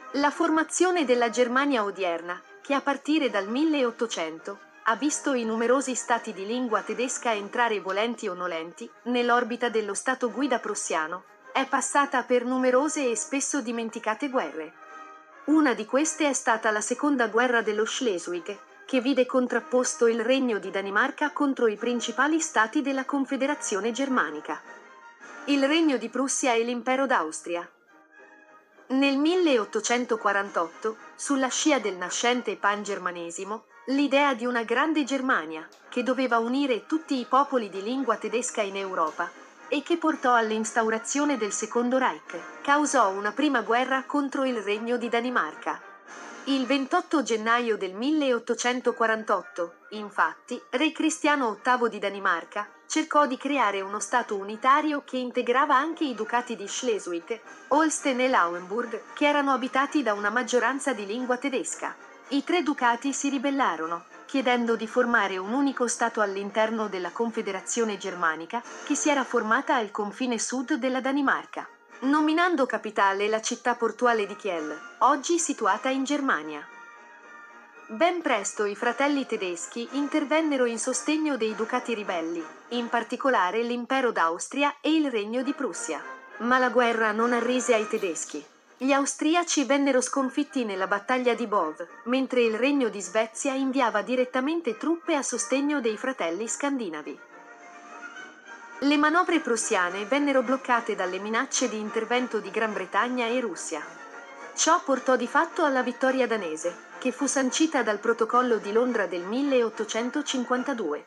La formazione della Germania odierna, che a partire dal 1800 ha visto i numerosi stati di lingua tedesca entrare volenti o nolenti nell'orbita dello Stato guida prussiano, è passata per numerose e spesso dimenticate guerre. Una di queste è stata la seconda guerra dello Schleswig, che vide contrapposto il Regno di Danimarca contro i principali stati della Confederazione Germanica, il Regno di Prussia e l'Impero d'Austria. Nel 1848, sulla scia del nascente pangermanesimo, l'idea di una grande Germania, che doveva unire tutti i popoli di lingua tedesca in Europa, e che portò all'instaurazione del Secondo Reich, causò una prima guerra contro il Regno di Danimarca. Il 28 gennaio del 1848, infatti, re Cristiano VIII di Danimarca cercò di creare uno Stato unitario che integrava anche i ducati di Schleswig, Holstein e Lauenburg, che erano abitati da una maggioranza di lingua tedesca. I tre ducati si ribellarono, chiedendo di formare un unico Stato all'interno della Confederazione Germanica, che si era formata al confine sud della Danimarca, nominando capitale la città portuale di Kiel, oggi situata in Germania. Ben presto i fratelli tedeschi intervennero in sostegno dei ducati ribelli, in particolare l'Impero d'Austria e il Regno di Prussia. Ma la guerra non arrise ai tedeschi. Gli austriaci vennero sconfitti nella battaglia di Bov, mentre il Regno di Svezia inviava direttamente truppe a sostegno dei fratelli scandinavi. Le manovre prussiane vennero bloccate dalle minacce di intervento di Gran Bretagna e Russia. Ciò portò di fatto alla vittoria danese, che fu sancita dal Protocollo di Londra del 1852.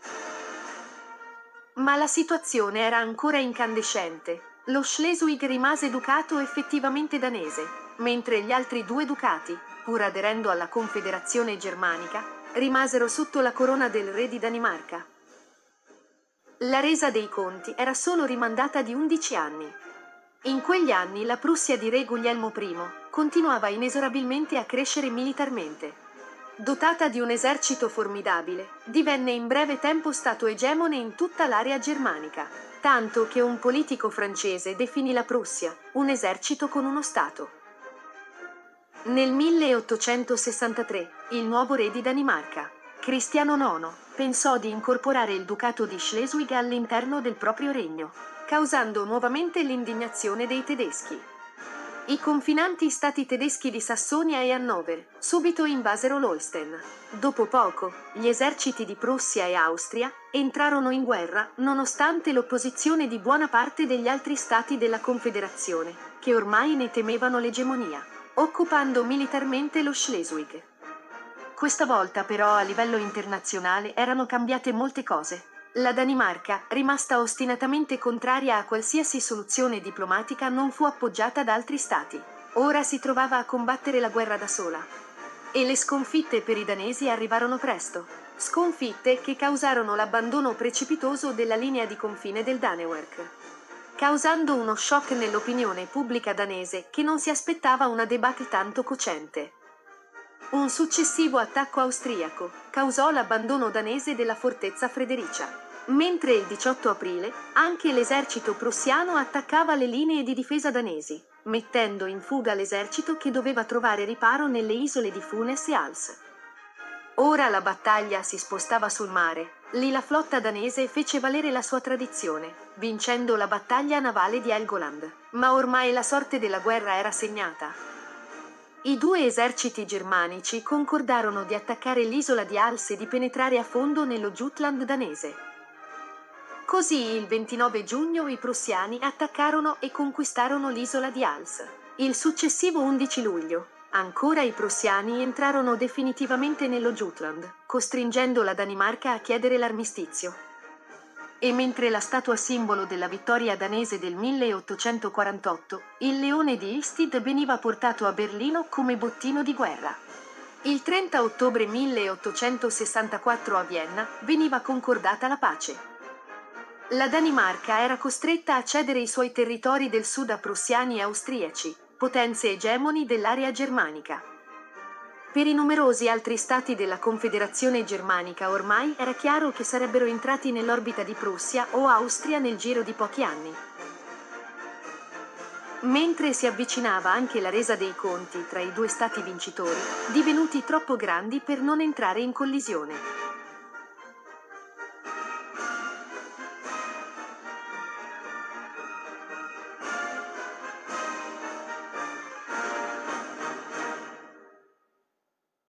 Ma la situazione era ancora incandescente. Lo Schleswig rimase ducato effettivamente danese, mentre gli altri due ducati, pur aderendo alla Confederazione Germanica, rimasero sotto la corona del re di Danimarca. La resa dei conti era solo rimandata di 11 anni. In quegli anni la Prussia di re Guglielmo I continuava inesorabilmente a crescere militarmente. Dotata di un esercito formidabile, divenne in breve tempo stato egemone in tutta l'area germanica, tanto che un politico francese definì la Prussia un esercito con uno Stato. Nel 1863, il nuovo re di Danimarca, Cristiano IX, pensò di incorporare il ducato di Schleswig all'interno del proprio regno, causando nuovamente l'indignazione dei tedeschi. I confinanti stati tedeschi di Sassonia e Hannover subito invasero l'Holstein. Dopo poco, gli eserciti di Prussia e Austria entrarono in guerra nonostante l'opposizione di buona parte degli altri stati della Confederazione, che ormai ne temevano l'egemonia, occupando militarmente lo Schleswig. Questa volta però a livello internazionale erano cambiate molte cose. La Danimarca, rimasta ostinatamente contraria a qualsiasi soluzione diplomatica, non fu appoggiata da altri stati. Ora si trovava a combattere la guerra da sola. E le sconfitte per i danesi arrivarono presto. Sconfitte che causarono l'abbandono precipitoso della linea di confine del Danemark, causando uno shock nell'opinione pubblica danese che non si aspettava una débâcle tanto cocente. Un successivo attacco austriaco causò l'abbandono danese della fortezza Fredericia, mentre il 18 aprile anche l'esercito prussiano attaccava le linee di difesa danesi, mettendo in fuga l'esercito che doveva trovare riparo nelle isole di Funes e Hals. Ora la battaglia si spostava sul mare. Lì la flotta danese fece valere la sua tradizione, vincendo la battaglia navale di Helgoland, ma ormai la sorte della guerra era segnata. I due eserciti germanici concordarono di attaccare l'isola di Hals e di penetrare a fondo nello Jutland danese. Così il 29 giugno i prussiani attaccarono e conquistarono l'isola di Hals. Il successivo 11 luglio, ancora i prussiani entrarono definitivamente nello Jutland, costringendo la Danimarca a chiedere l'armistizio. E mentre la statua simbolo della vittoria danese del 1848, il leone di Istid veniva portato a Berlino come bottino di guerra. Il 30 ottobre 1864 a Vienna veniva concordata la pace. La Danimarca era costretta a cedere i suoi territori del sud a prussiani e austriaci, potenze egemoni dell'area germanica. Per i numerosi altri stati della Confederazione Germanica ormai era chiaro che sarebbero entrati nell'orbita di Prussia o Austria nel giro di pochi anni. mentre si avvicinava anche la resa dei conti tra i due stati vincitori, divenuti troppo grandi per non entrare in collisione.